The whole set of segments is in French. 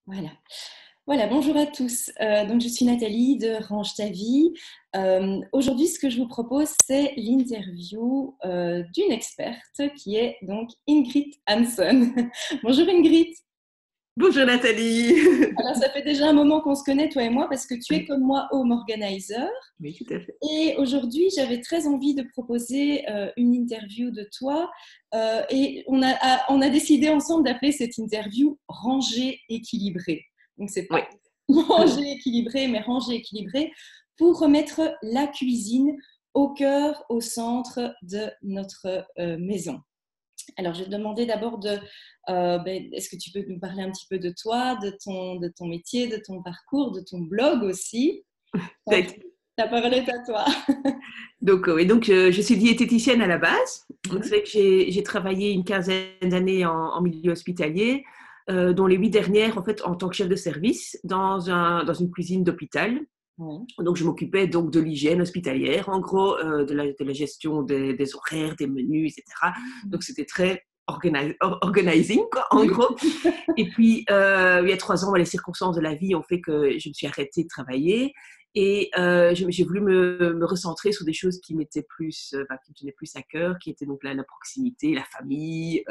Voilà. Voilà, bonjour à tous. Donc, je suis Nathalie de Range ta vie. Aujourd'hui, ce que je vous propose, c'est l'interview d'une experte qui est donc Ingrid Hanson. Bonjour Ingrid. Bonjour Nathalie. Alors, ça fait déjà un moment qu'on se connaît, toi et moi, parce que tu es Oui, comme moi home organizer. oui, tout à fait. Et aujourd'hui, j'avais très envie de proposer une interview de toi. Et on a décidé ensemble d'appeler cette interview Rangée équilibrée. Donc, c'est Oui. pas rangée équilibrée, mais rangée équilibrée pour remettre la cuisine au cœur, au centre de notre maison. Alors, je vais te demander d'abord est-ce que tu peux nous parler un petit peu de toi, de ton métier, de ton parcours, de ton blog aussi. Donc, la parole est à toi. Donc, je suis diététicienne à la base. Donc, Mhm. c'est vrai que j'ai travaillé une quinzaine d'années en milieu hospitalier, dont les 8 dernières, en fait, en tant que chef de service dans une cuisine d'hôpital. Oui. Donc, je m'occupais donc de l'hygiène hospitalière, en gros, de la gestion des horaires, des menus, etc. Donc, c'était très organizing, quoi, en Oui. gros. Et puis, il y a 3 ans, les circonstances de la vie ont fait que je me suis arrêtée de travailler et j'ai voulu me recentrer sur des choses qui m'étaient qui me tenaient plus à cœur, qui étaient donc la proximité, la famille.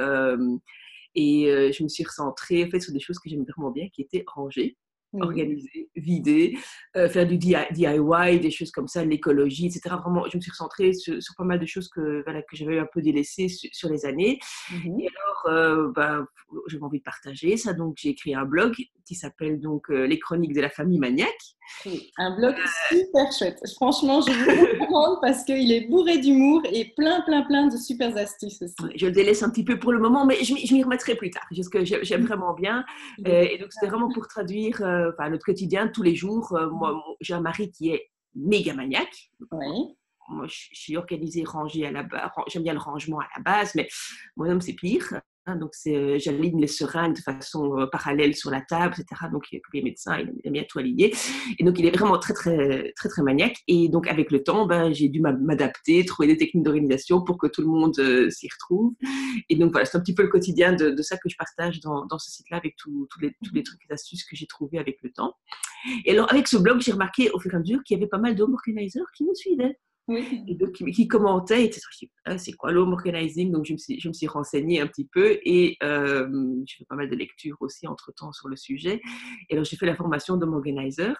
Et je me suis recentrée en fait, sur des choses que j'aimais vraiment bien, qui étaient rangées, Oui. organiser, vider, faire du DIY, des choses comme ça, l'écologie, etc. Vraiment, je me suis recentrée sur pas mal de choses que j'avais un peu délaissées sur les années. Et Mhm. alors, j'avais envie de partager ça, donc j'ai écrit un blog qui s'appelle donc Les Chroniques de la famille maniaque. Oui. Un blog super chouette. Franchement, je vous recommande parce qu'il est bourré d'humour et plein, plein, plein de super astuces aussi. Je le délaisse un petit peu pour le moment, mais je m'y remettrai plus tard, parce que j'aime vraiment bien. Il est Et donc, c'était vraiment pour traduire notre quotidien tous les jours. Moi, j'ai un mari qui est méga maniaque. Oui. Moi, je suis organisée, rangée à la base. J'aime bien le rangement à la base, mais mon homme, c'est pire. Hein, donc, j'aligne les seringues de façon parallèle sur la table, etc. Donc, comme les médecins, il aime bien tout aligner. Et donc, il est vraiment très, très, très, très maniaque. Et donc, avec le temps, j'ai dû m'adapter, trouver des techniques d'organisation pour que tout le monde s'y retrouve. Et donc, voilà, c'est un petit peu le quotidien de ça que je partage dans ce site-là avec tous les trucs et astuces que j'ai trouvés avec le temps. Et alors, avec ce blog, j'ai remarqué au fur et à mesure qu'il y avait pas mal d'home organizers qui me suivaient et Oui. donc qui commentait, et c'est quoi l'home organizing? Donc je me suis renseignée un petit peu et j'ai fait pas mal de lectures aussi entre-temps sur le sujet. Et alors j'ai fait la formation d'home organizer.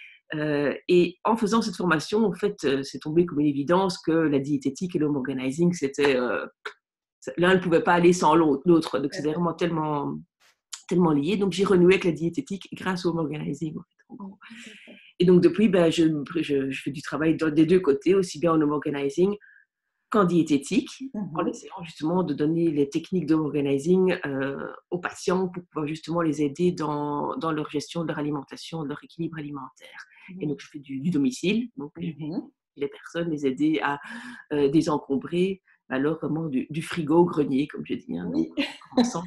Et en faisant cette formation, en fait, c'est tombé comme une évidence que la diététique et l'home organizing, l'un ne pouvait pas aller sans l'autre. Donc c'était vraiment tellement, tellement lié. Donc j'ai renoué avec la diététique grâce au home organizing, en fait, en gros. Et donc, depuis, je fais du travail des deux côtés, aussi bien en home organizing qu'en diététique, en Mhm. essayant justement de donner les techniques de home organizing aux patients pour pouvoir justement les aider dans leur gestion de leur alimentation, de leur équilibre alimentaire. Et donc, je fais du domicile, donc je vais Mhm. les personnes, les aider à désencombrer, alors vraiment du frigo au grenier, comme je dis. Hein. Donc, Oui. en commençant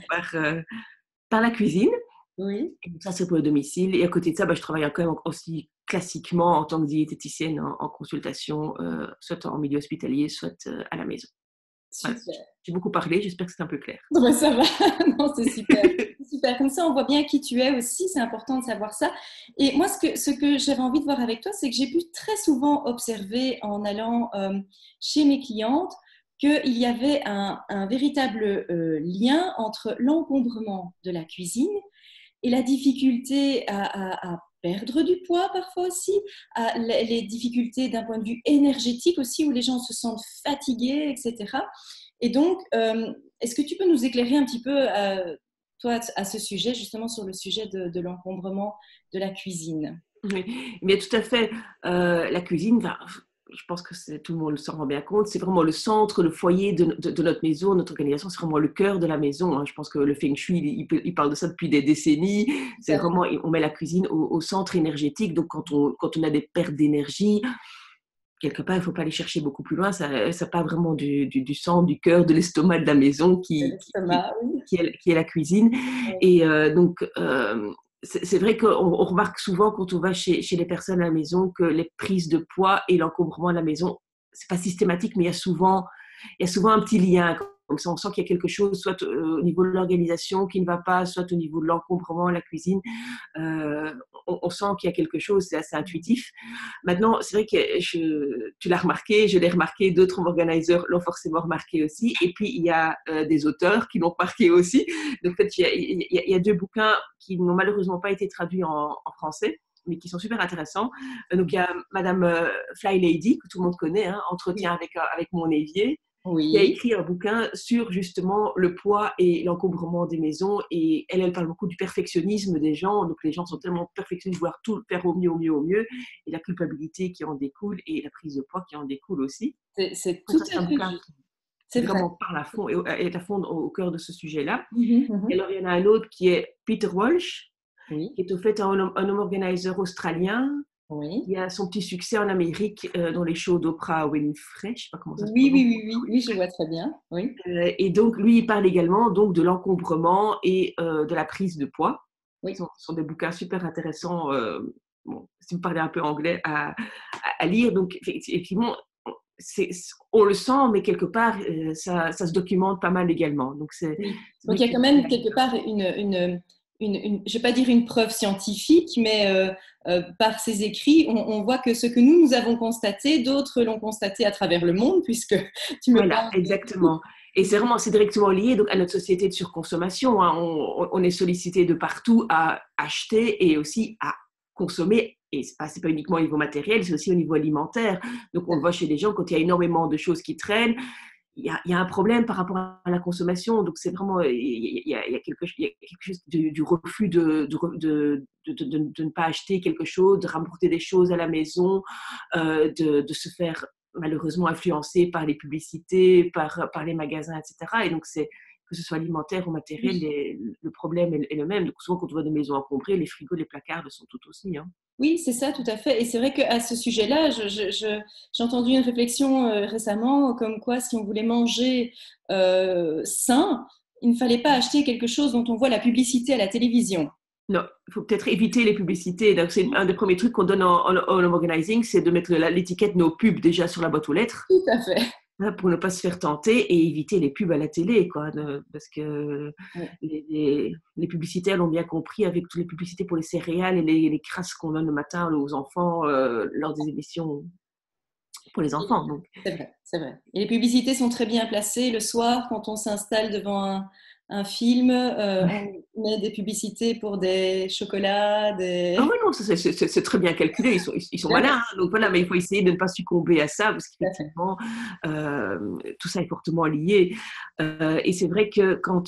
par la cuisine. Oui. Et donc ça, c'est pour le domicile. Et à côté de ça, je travaille quand même aussi classiquement en tant que diététicienne en consultation, soit en milieu hospitalier, soit à la maison. Voilà. Super. J'ai beaucoup parlé, j'espère que c'est un peu clair. Non, mais ça va. Non, c'est super. C'est super. Comme ça, on voit bien qui tu es aussi. C'est important de savoir ça. Et moi, ce que j'avais envie de voir avec toi, c'est que j'ai pu très souvent observer en allant chez mes clientes qu'il y avait un véritable lien entre l'encombrement de la cuisine et la difficulté à perdre du poids parfois aussi, les difficultés d'un point de vue énergétique aussi, où les gens se sentent fatigués, etc. Et donc, est-ce que tu peux nous éclairer un petit peu, toi, à ce sujet, justement sur le sujet de l'encombrement de la cuisine? Oui, mais tout à fait. La cuisine, je pense que tout le monde s'en rend bien compte, c'est vraiment le centre, le foyer de notre maison, notre organisation, c'est vraiment le cœur de la maison. Hein. Je pense que le Feng Shui, il parle de ça depuis des décennies. Tout C'est à vraiment, on met la cuisine au centre énergétique. Donc, quand on a des pertes d'énergie, quelque part, il ne faut pas aller chercher beaucoup plus loin. Ça part vraiment du sang, du cœur, de l'estomac de la maison fait, qui, l'estomac, oui. qui est la cuisine. Et donc, c'est vrai qu'on remarque souvent quand on va chez les personnes à la maison que les prises de poids et l'encombrement à la maison, c'est pas systématique, mais il y a souvent un petit lien Comme ça, on sent qu'il y a quelque chose, soit au niveau de l'organisation qui ne va pas, soit au niveau de l'encombrement, la cuisine. On sent qu'il y a quelque chose, c'est assez intuitif. Maintenant, c'est vrai que tu l'as remarqué, je l'ai remarqué, d'autres organisers l'ont forcément remarqué aussi. Et puis, il y a des auteurs qui l'ont remarqué aussi. Donc, en fait, il y a 2 bouquins qui n'ont malheureusement pas été traduits en français, mais qui sont super intéressants. Donc, il y a Madame Fly Lady, que tout le monde connaît, hein, Entretien avec mon évier, qui a écrit un bouquin sur justement le poids et l'encombrement des maisons. Et elle parle beaucoup du perfectionnisme des gens. Donc, les gens sont tellement perfectionnistes, vouloir tout faire au mieux, au mieux, au mieux. Et la culpabilité qui en découle et la prise de poids qui en découle aussi. C'est tout à fait juste. C'est vraiment parle à fond et est à fond au cœur de ce sujet-là. Et alors, il y en a un autre qui est Peter Walsh, qui est au fait un home organizer australien, qui a son petit succès en Amérique dans les shows d'Oprah Winfrey, je ne sais pas comment ça se prononce. Oui, je vois très bien. Oui. Et donc, lui, il parle également donc, de l'encombrement et de la prise de poids. Oui. Ce sont des bouquins super intéressants, si vous parlez un peu anglais, à lire. Donc, effectivement, on le sent, mais quelque part, ça se documente pas mal également. Donc, donc il y a quand même quelque part je ne vais pas dire une preuve scientifique, mais par ces écrits, on voit que ce que nous avons constaté, d'autres l'ont constaté à travers le monde, puisque tu me parles. Exactement. Et c'est directement lié donc, à notre société de surconsommation. Hein. On est sollicité de partout à acheter et aussi à consommer. Et ce n'est pas uniquement au niveau matériel, c'est aussi au niveau alimentaire. Donc, on le voit chez les gens, quand il y a énormément de choses qui traînent, il y a un problème par rapport à la consommation. Donc, c'est vraiment, il y a quelque chose du refus de ne pas acheter quelque chose, de rapporter des choses à la maison, de se faire malheureusement influencé par les publicités, par les magasins, etc. Et donc, que ce soit alimentaire ou matériel, le problème est le même. Donc, souvent, quand on voit des maisons encombrées, les frigos, les placards le sont tout aussi. Hein. Oui, c'est ça, tout à fait. Et c'est vrai qu'à ce sujet-là, j'ai entendu une réflexion récemment comme quoi si on voulait manger sain, il ne fallait pas acheter quelque chose dont on voit la publicité à la télévision. Non, il faut peut-être éviter les publicités. Donc, c'est un des premiers trucs qu'on donne en home organizing, c'est de mettre l'étiquette nos pubs déjà sur la boîte aux lettres. Tout à fait. Pour ne pas se faire tenter et éviter les pubs à la télé, quoi, parce que les publicitaires l'ont bien compris avec toutes les publicités pour les céréales et les crasses qu'on donne le matin aux enfants lors des émissions pour les enfants. Donc. C'est vrai, c'est vrai. Et les publicités sont très bien placées le soir quand on s'installe devant un film, on met des publicités pour des chocolats, des... Ah oui, non, c'est très bien calculé, ils sont malins, hein, donc voilà, mais il faut essayer de ne pas succomber à ça, parce qu'effectivement, tout ça est fortement lié. Et c'est vrai que quand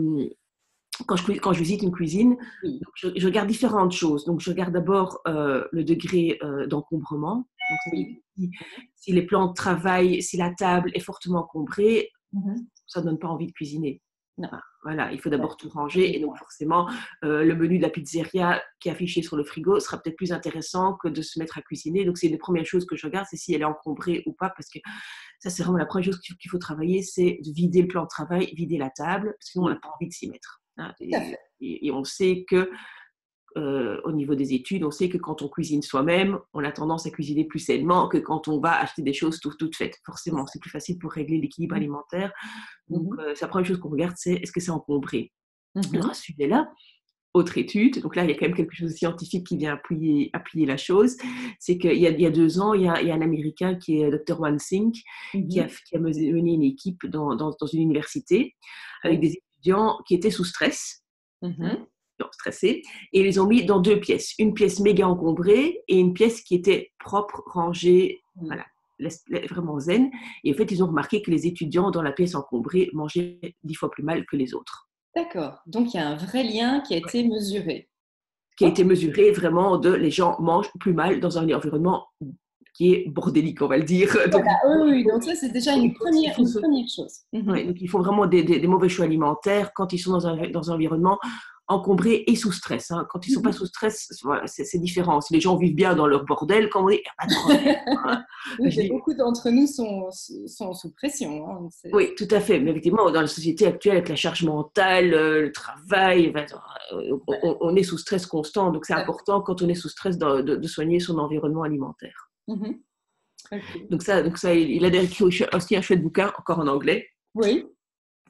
je visite une cuisine, donc je regarde différentes choses. Donc, je regarde d'abord le degré d'encombrement. Donc, si les plans de travail, si la table est fortement encombrée, ça ne donne pas envie de cuisiner. Non. Voilà, il faut d'abord tout ranger et donc forcément le menu de la pizzeria qui est affiché sur le frigo sera peut-être plus intéressant que de se mettre à cuisiner. Donc c'est une des premières choses que je regarde, c'est si elle est encombrée ou pas, parce que ça c'est vraiment la première chose qu'il faut travailler, c'est de vider le plan de travail, vider la table, parce que sinon on n'a pas envie de s'y mettre. Hein. Et on sait que au niveau des études, on sait que quand on cuisine soi-même, on a tendance à cuisiner plus sainement que quand on va acheter des choses toutes faites. Forcément, c'est plus facile pour régler l'équilibre alimentaire. Donc, c'est la première chose qu'on regarde, c'est est-ce que c'est encombré. Alors, à ce sujet-là, autre étude, donc là, il y a quand même quelque chose de scientifique qui vient appuyer la chose, c'est qu'il y a 2 ans, il y a un Américain qui est Dr. Wan Sink, qui a mené une équipe dans une université avec des étudiants qui étaient sous stress. Stressés, et ils les ont mis dans 2 pièces. Une pièce méga encombrée et une pièce qui était propre, rangée, voilà, vraiment zen. Et en fait, ils ont remarqué que les étudiants dans la pièce encombrée mangeaient 10 fois plus mal que les autres. D'accord. Donc, il y a un vrai lien qui a été mesuré. Qui a été mesuré vraiment les gens mangent plus mal dans un environnement qui est bordélique, on va le dire. Voilà, oui, donc ça, c'est déjà une première chose. Ouais, donc, ils font vraiment des mauvais choix alimentaires quand ils sont dans un environnement encombrés et sous stress. Hein. Quand ils ne sont pas sous stress, voilà, c'est différent. Si les gens vivent bien dans leur bordel, comme on dit, il n'y a pas de problème. Hein. Oui, beaucoup d'entre nous sont sous pression. Hein. Oui, tout à fait. Mais effectivement, dans la société actuelle, avec la charge mentale, le travail, on est sous stress constant. Donc, c'est important, quand on est sous stress, de soigner son environnement alimentaire. Okay. Donc ça, il a écrit aussi un chouette bouquin, encore en anglais. Oui.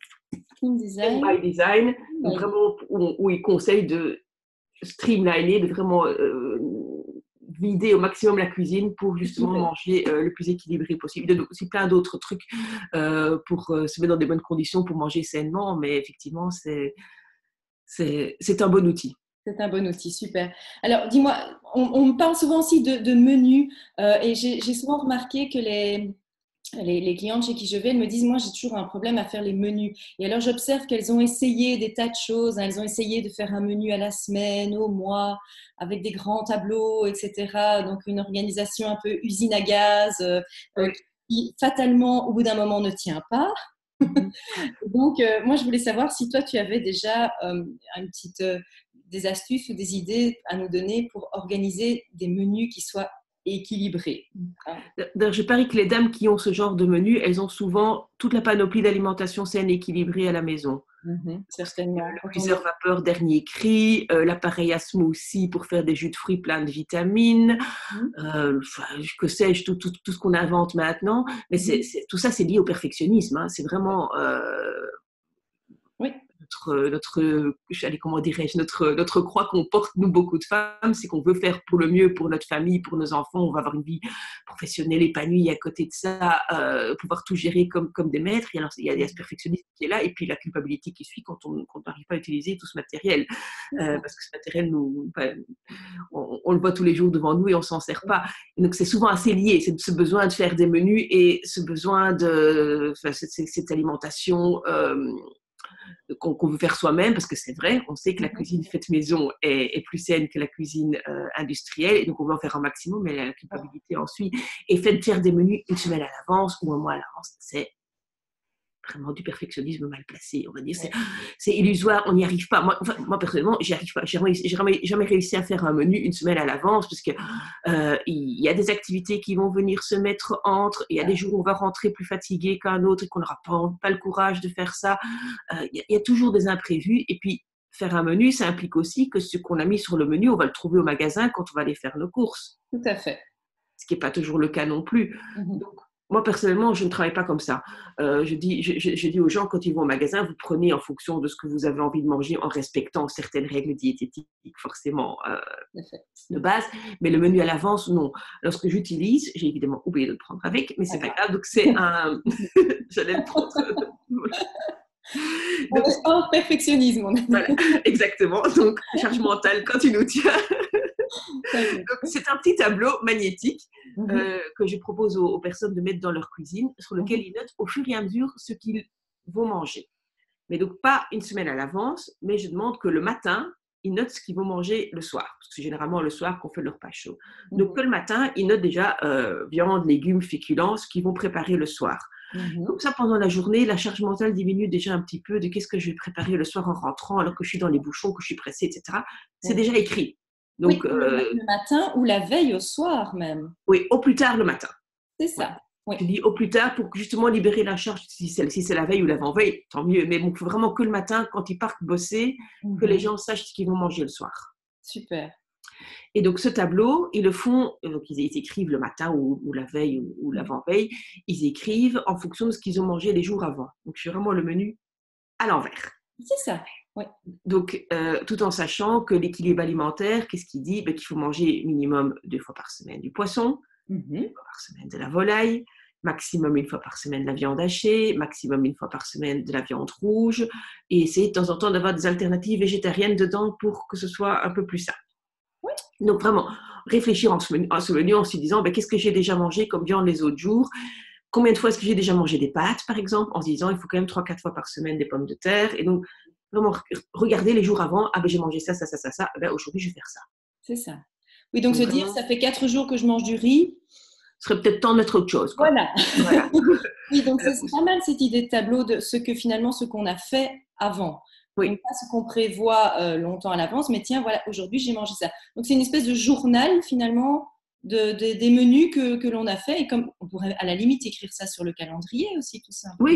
Thin Thin Design. by Design, donc vraiment où ils conseillent de streamliner, de vraiment vider au maximum la cuisine pour justement manger le plus équilibré possible. Il y a aussi plein d'autres trucs pour se mettre dans des bonnes conditions pour manger sainement, mais effectivement, c'est un bon outil. C'est un bon outil, super. Alors, dis-moi, on me parle souvent aussi de menus et j'ai souvent remarqué que les clientes chez qui je vais me disent, moi, j'ai toujours un problème à faire les menus. Et alors, j'observe qu'elles ont essayé des tas de choses. Elles ont essayé de faire un menu à la semaine, au mois, avec des grands tableaux, etc. Donc, une organisation un peu usine à gaz qui, fatalement, au bout d'un moment, ne tient pas. Donc, moi, je voulais savoir si toi, tu avais déjà des astuces ou des idées à nous donner pour organiser des menus qui soient équilibrés. D'ailleurs, je parie que les dames qui ont ce genre de menu, elles ont souvent toute la panoplie d'alimentation saine et équilibrée à la maison. Certainement. Le cuiseur vapeur dernier cri, l'appareil à smoothie pour faire des jus de fruits pleins de vitamines, que sais-je, tout ce qu'on invente maintenant. Mais tout ça, c'est lié au perfectionnisme. Hein. C'est vraiment notre croix qu'on porte, nous, beaucoup de femmes, c'est qu'on veut faire pour le mieux pour notre famille, pour nos enfants. On va avoir une vie professionnelle épanouie à côté de ça, pouvoir tout gérer comme des maîtres. Et alors, il y a ce perfectionnisme qui est là, et puis la culpabilité qui suit quand on n'arrive pas à utiliser tout ce matériel. Parce que ce matériel, on le voit tous les jours devant nous et on ne s'en sert pas. Et donc, c'est souvent assez lié, c'est ce besoin de faire des menus et ce besoin cette alimentation qu'on veut faire soi-même, parce que c'est vrai, on sait que la cuisine faite maison est plus saine que la cuisine industrielle, et donc on veut en faire un maximum, mais la culpabilité en suit. Et faire des menus une semaine à l'avance ou un mois à l'avance, c'est vraiment du perfectionnisme mal placé, on va dire. C'est illusoire, on n'y arrive pas. Moi personnellement, j'y arrive pas. J'ai jamais réussi à faire un menu une semaine à l'avance, parce que il y a des activités qui vont venir se mettre entre. Il y a des jours où on va rentrer plus fatigué qu'un autre et qu'on n'aura pas le courage de faire ça. Il y a toujours des imprévus. Et puis, faire un menu, ça implique aussi que ce qu'on a mis sur le menu, on va le trouver au magasin quand on va aller faire nos courses. Tout à fait. Ce qui n'est pas toujours le cas non plus. Donc, moi, personnellement, je ne travaille pas comme ça. Je dis aux gens, quand ils vont au magasin, vous prenez en fonction de ce que vous avez envie de manger en respectant certaines règles diététiques, forcément, de base. Mais le menu à l'avance, non. Lorsque j'utilise, j'ai évidemment oublié de le prendre avec, mais c'est pas grave. Donc, c'est un... J'allais le prendre. Donc, hors perfectionnisme. Voilà, exactement. Donc, charge mentale quand il nous tient. Donc, c'est un petit tableau magnétique que je propose aux personnes de mettre dans leur cuisine, sur lequel ils notent au fur et à mesure ce qu'ils vont manger. Mais donc, pas une semaine à l'avance, mais je demande que le matin, ils notent ce qu'ils vont manger le soir. Parce que c'est généralement le soir qu'on fait leur repas chaud. Donc, que le matin, ils notent déjà viande, légumes, féculents, ce qu'ils vont préparer le soir. Comme ça, pendant la journée, la charge mentale diminue déjà un petit peu de qu'est-ce que je vais préparer le soir en rentrant, alors que je suis dans les bouchons, que je suis pressée, etc. C'est déjà écrit. Donc, le matin ou la veille au soir même. Oui, au plus tard le matin. C'est ça. Ouais. Je dis au plus tard pour justement libérer la charge, si c'est la veille ou l'avant-veille, tant mieux. Mais bon, il faut vraiment que le matin, quand ils partent bosser, que les gens sachent ce qu'ils vont manger le soir. Super. Et donc, ce tableau, ils le font, donc ils écrivent le matin ou la veille ou l'avant-veille, ils écrivent en fonction de ce qu'ils ont mangé les jours avant. Donc, je fais vraiment le menu à l'envers. C'est ça. Ouais. Donc, tout en sachant que l'équilibre alimentaire, qu'est-ce qu'il dit? Qu'il faut manger minimum 2 fois par semaine du poisson, 1 fois par semaine de la volaille, maximum 1 fois par semaine de la viande hachée, maximum 1 fois par semaine de la viande rouge, et essayer de temps en temps d'avoir des alternatives végétariennes dedans pour que ce soit un peu plus sain. Ouais. Donc, vraiment, réfléchir à ce menu en se disant qu'est-ce que j'ai déjà mangé comme viande les autres jours? Combien de fois est-ce que j'ai déjà mangé des pâtes, par exemple, en se disant il faut quand même 3-4 fois par semaine des pommes de terre. Et donc, vraiment, regarder les jours avant, j'ai mangé ça. Aujourd'hui, je vais faire ça. C'est ça. Oui, donc se dire, ça fait 4 jours que je mange du riz. Ce serait peut-être temps de mettre autre chose. Quoi. Voilà. Oui, donc c'est pas mal cette idée de tableau de ce qu'on a fait avant. Oui. Donc, pas ce qu'on prévoit longtemps à l'avance, mais tiens, voilà, aujourd'hui, j'ai mangé ça. Donc, c'est une espèce de journal, finalement, des menus que l'on a fait. Et comme on pourrait, à la limite, écrire ça sur le calendrier aussi, tout ça. Oui,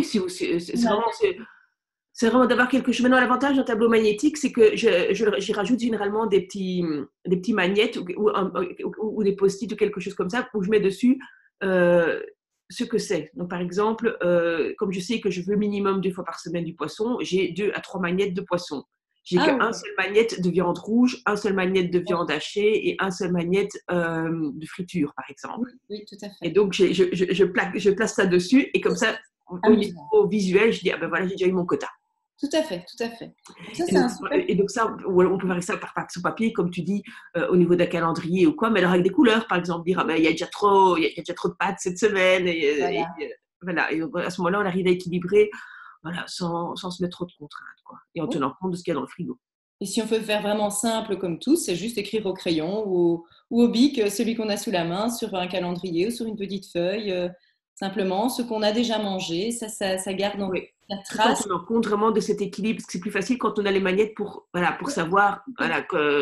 c'est vraiment d'avoir quelque chose. Maintenant, l'avantage d'un tableau magnétique, c'est que j'y rajoute généralement des petits magnettes ou des post-it ou quelque chose comme ça, où je mets dessus ce que c'est. Donc, par exemple, comme je sais que je veux minimum 2 fois par semaine du poisson, j'ai 2 à 3 magnettes de poisson. J'ai Ah qu'un oui, seul magnette de viande rouge, un seul magnette de viande hachée et un seul magnette de friture, par exemple. oui, oui, tout à Et fait. donc, je place ça dessus et comme C'est ça, au amusant. niveau visuel, je dis, ah ben voilà, j'ai déjà eu mon quota. Tout à fait, tout à fait. Donc ça, Et c'est donc, un super. ça, on peut faire ça sur papier, comme tu dis, au niveau d'un calendrier ou quoi, mais alors avec des couleurs, par exemple, dire, ah ben, il y a déjà trop de pâtes cette semaine, Voilà. voilà. Et à ce moment-là, on arrive à équilibrer, voilà, sans se mettre trop de contraintes, quoi. Et en Oui. tenant compte de ce qu'il y a dans le frigo. Et si on veut faire vraiment simple comme tout, c'est juste écrire au crayon ou au bic, celui qu'on a sous la main, sur un calendrier ou sur une petite feuille, simplement ce qu'on a déjà mangé, ça garde Oui. la Tout en trace. tenant compte vraiment de cet équilibre, parce que c'est plus facile quand on a les magnettes pour, voilà, pour savoir, voilà,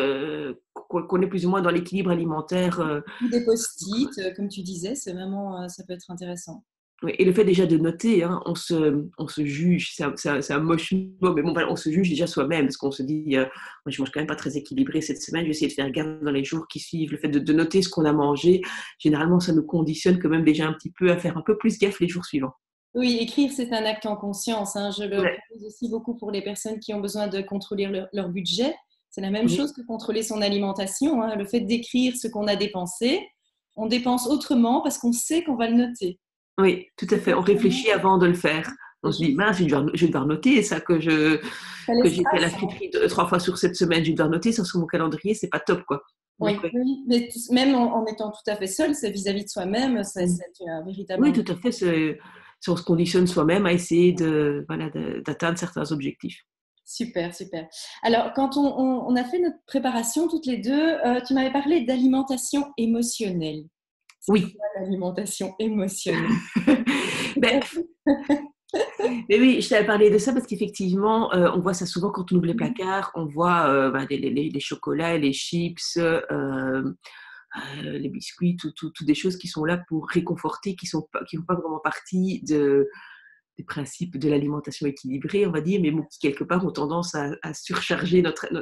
qu'on est plus ou moins dans l'équilibre alimentaire. Ou des post-it, comme tu disais, c'est vraiment, ça peut être intéressant. Oui, et le fait déjà de noter, hein, on se juge, c'est un moche mot, mais bon, voilà, on se juge déjà soi-même, parce qu'on se dit, moi je mange quand même pas très équilibré cette semaine, je vais essayer de faire gaffe dans les jours qui suivent. Le fait de noter ce qu'on a mangé, généralement ça nous conditionne quand même déjà un petit peu à faire un peu plus gaffe les jours suivants. Oui, écrire, c'est un acte en conscience, hein. Je le Ouais, propose aussi beaucoup pour les personnes qui ont besoin de contrôler leur budget. C'est la même oui, chose que contrôler son alimentation, hein. Le fait d'écrire ce qu'on a dépensé, on dépense autrement parce qu'on sait qu'on va le noter. oui, tout à C'est fait. On réfléchit avant de le faire. On se dit, juste, mince, je vais devoir noter ça ça que laisse j'ai fait la trace, hein. friterie 3 fois sur cette semaine, je vais devoir noter ça sur mon calendrier, c'est pas top, quoi. Oui, Donc, ouais. oui, mais même en étant tout à fait seul, c'est vis-à-vis de soi-même, c'est un véritable Oui, engagement. tout à fait. Si on se conditionne soi-même à essayer voilà, d'atteindre certains objectifs. Super, super. Alors, quand on a fait notre préparation toutes les deux, tu m'avais parlé d'alimentation émotionnelle. C'est Oui. quoi l'alimentation émotionnelle? Ben, mais oui, je t'avais parlé de ça parce qu'effectivement, on voit ça souvent quand on ouvre les placards. On voit ben, les chocolats, les chips, les biscuits, toutes des choses qui sont là pour réconforter, qui font pas vraiment partie des principes de l'alimentation équilibrée, on va dire, mais bon, qui quelque part ont tendance à surcharger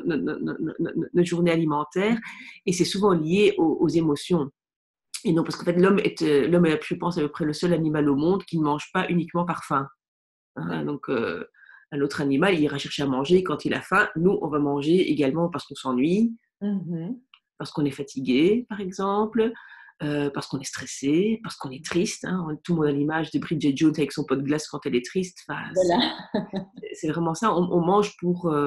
notre journée alimentaire. Et c'est souvent lié aux émotions. Et non, parce qu'en fait, l'homme est, je pense, à peu près le seul animal au monde qui ne mange pas uniquement par faim. Hein. Donc, un autre animal, il ira chercher à manger quand il a faim. Nous, on va manger également parce qu'on s'ennuie, Mhm. parce qu'on est fatigué, par exemple, parce qu'on est stressé, parce qu'on est triste. Hein. Tout le monde a l'image de Bridget Jones avec son pot de glace quand elle est triste. Enfin, Voilà. c'est vraiment ça. On mange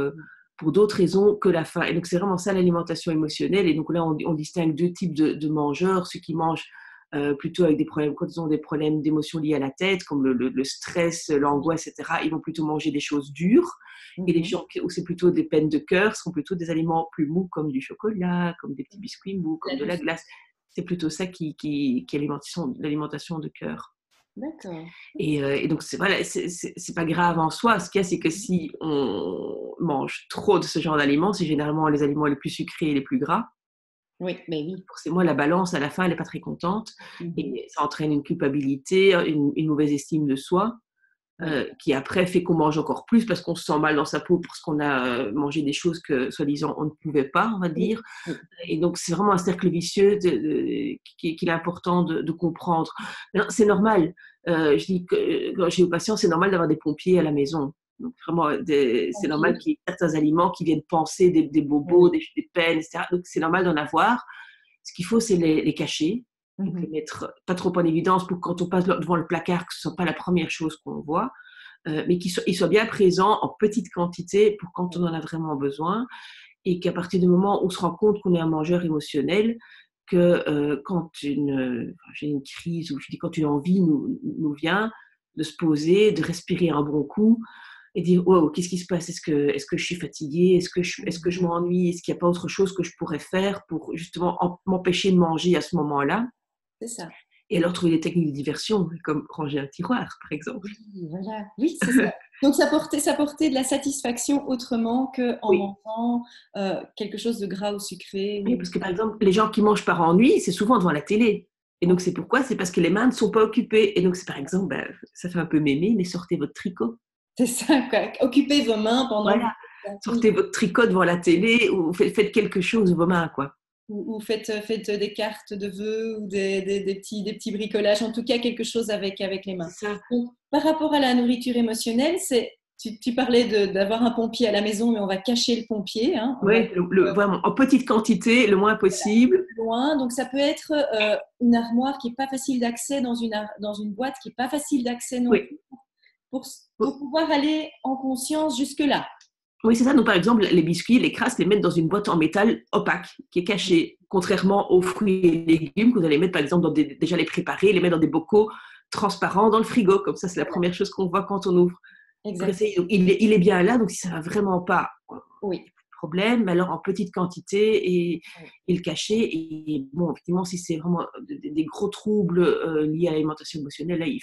pour d'autres raisons que la faim. Et donc, c'est vraiment ça l'alimentation émotionnelle. Et donc là, on distingue 2 types de mangeurs. Ceux qui mangent plutôt avec des problèmes, quand ils ont des problèmes d'émotions liées à la tête, comme le stress, l'angoisse, etc., ils vont plutôt manger des choses dures. Et les Mhm. gens où c'est plutôt des peines de cœur seront plutôt des aliments plus mous, comme du chocolat, comme des petits biscuits mous, La comme de la douceur. glace. C'est plutôt ça qui est l'alimentation de cœur. D'accord. Et donc, voilà, c'est pas grave en soi. Ce qu'il y a, c'est que si on mange trop de ce genre d'aliments, c'est généralement les aliments les plus sucrés et les plus gras. Oui, mais oui. Forcément, la balance, à la fin, elle n'est pas très contente. Mhm. Et ça entraîne une culpabilité, une mauvaise estime de soi, Oui. qui après fait qu'on mange encore plus parce qu'on se sent mal dans sa peau parce qu'on a mangé des choses que, soi-disant, on ne pouvait pas, on va Oui. dire. Oui. Et donc, c'est vraiment un cercle vicieux qu'il est important de comprendre. Mais non, c'est normal. Je dis que quand j'ai aux patients, c'est normal d'avoir des pompiers à la maison. Donc, vraiment, c'est normal Pompier. qu'il y ait certains aliments qui viennent penser des bobos, Oui. des peines, etc. Donc, c'est normal d'en avoir. Ce qu'il faut, c'est les cacher. Donc, les Mhm. mettre pas trop en évidence pour que quand on passe devant le placard, que ce ne soit pas la première chose qu'on voit, mais qu'ils soient bien présents en petite quantité pour quand on en a vraiment besoin. Et qu'à partir du moment où on se rend compte qu'on est un mangeur émotionnel, que quand j'ai une crise ou je dis quand une envie nous vient, de se poser, de respirer un bon coup et dire wow, qu'est-ce qui se passe, est-ce que je suis fatiguée, est-ce que je Mhm. m'ennuie, est-ce qu'il n'y a pas autre chose que je pourrais faire pour justement m'empêcher de manger à ce moment-là. C'est ça. Et alors trouver des techniques de diversion comme ranger un tiroir par exemple. Oui, voilà. Oui, c'est ça. Donc, ça portait de la satisfaction autrement qu'en Oui. mangeant quelque chose de gras ou sucré. Oui, parce que par exemple, les gens qui mangent par ennui, c'est souvent devant la télé. Et donc, c'est pourquoi? C'est parce que les mains ne sont pas occupées. Et donc, c'est par exemple, ben, ça fait un peu mémé, mais sortez votre tricot. C'est ça, quoi. Occupez vos mains pendant que vous Voilà. faites ça. Oui, Sortez votre tricot devant la télé ou faites quelque chose de vos mains, quoi. ou faites des cartes de vœux ou des petits bricolages, en tout cas quelque chose avec les mains. C'est ça. Donc, par rapport à la nourriture émotionnelle, tu parlais d'avoir un pompier à la maison, mais on va cacher le pompier. Hein, on va Oui, vraiment, en petite quantité, le moins possible. loin. Donc, ça peut être une armoire qui n'est pas facile d'accès dans une boîte qui n'est pas facile d'accès non Oui. plus pour pouvoir aller en conscience jusque-là. Oui, c'est ça. Donc, par exemple, les biscuits, les crasses, les mettre dans une boîte en métal opaque, qui est cachée, contrairement aux fruits et légumes que vous allez mettre, par exemple, déjà les préparer, les mettre dans des bocaux transparents dans le frigo. Comme ça, c'est la première chose qu'on voit quand on ouvre. Exactement. Il est bien là, donc si ça ne va vraiment pas, Oui. problème, mais alors en petite quantité et Oui. le cacher. Et bon, effectivement, si c'est vraiment des gros troubles liés à l'alimentation émotionnelle, là, il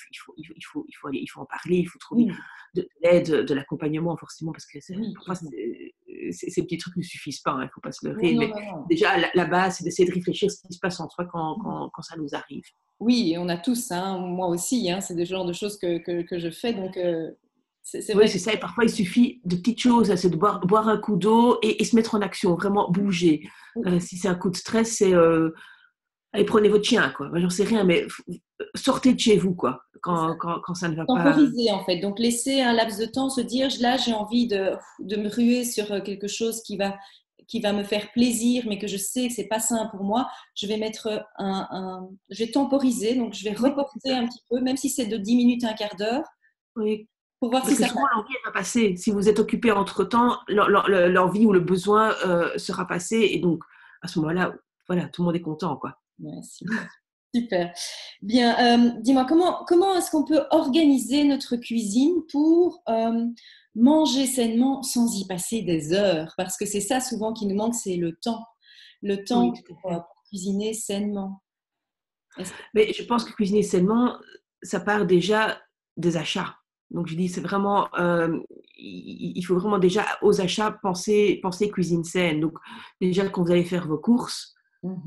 faut en parler, il faut trouver de l'aide, de l'accompagnement, forcément, parce que parfois, ces petits trucs ne suffisent pas, il ne faut pas se leurrer. Mais déjà, la base, c'est d'essayer de réfléchir ce qui se passe en soi quand ça nous arrive. Oui, on a tous, hein, moi aussi, hein, c'est des genres de choses que je fais, donc c'est vrai. Oui, c'est ça. Et parfois, il suffit de petites choses, c'est de boire un coup d'eau et se mettre en action, vraiment bouger. Si c'est un coup de stress, c'est allez, prenez votre chien, quoi. J'en sais rien, mais sortez de chez vous, quoi, quand ça ne va pas. Temporiser, en fait. Donc, laisser un laps de temps, se dire, là, j'ai envie de me ruer sur quelque chose qui va me faire plaisir, mais que je sais que c'est pas sain pour moi. Je vais mettre je vais temporiser, donc je vais reporter un petit peu, même si c'est de 10 minutes à un quart d'heure, Oui. pour voir Parce si que ça souvent, l'envie va passer. Si vous êtes occupé entre-temps, l'envie ou le besoin sera passé. Et donc, à ce moment-là, voilà, tout le monde est content, quoi. Ouais, super. Super. Bien, dis-moi, comment est-ce qu'on peut organiser notre cuisine pour manger sainement sans y passer des heures? Parce que c'est ça souvent qui nous manque, c'est le temps. Le Oui, temps tout à pour fait. cuisiner sainement. Mais je pense que cuisiner sainement, ça part déjà des achats. Donc, je dis, c'est vraiment, il faut vraiment déjà aux achats penser cuisine saine. Donc, déjà, quand vous allez faire vos courses,